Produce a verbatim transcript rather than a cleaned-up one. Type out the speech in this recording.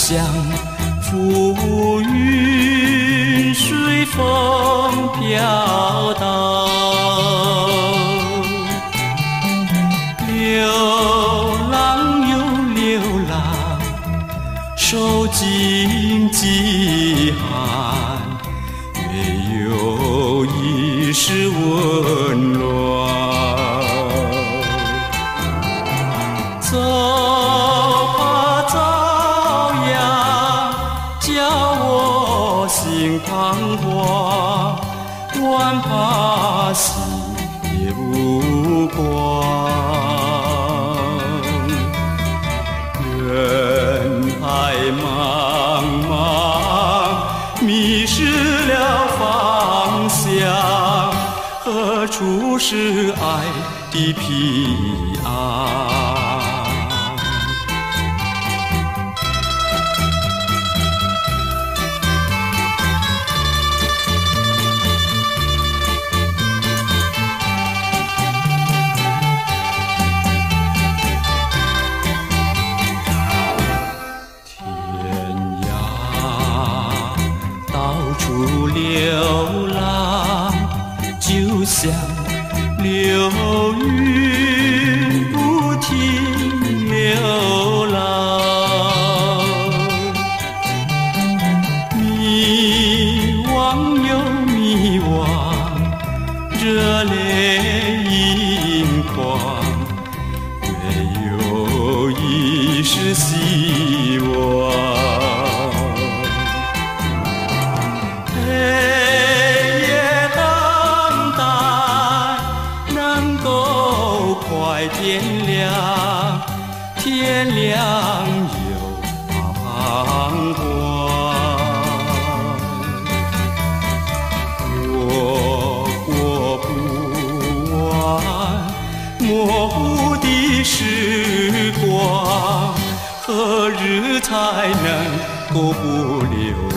像浮云随风飘荡，流浪又流浪，受尽饥寒，没有一丝温暖。走吧，朝阳，叫我心彷徨，万怕心也无光。人海茫茫，迷失了方向，何处是爱的彼岸？流浪就像流云不停流浪，迷惘又迷惘，热泪盈眶，没有一丝希望。快天亮，天亮又彷徨。我过不完模糊的时光，何日才能够不流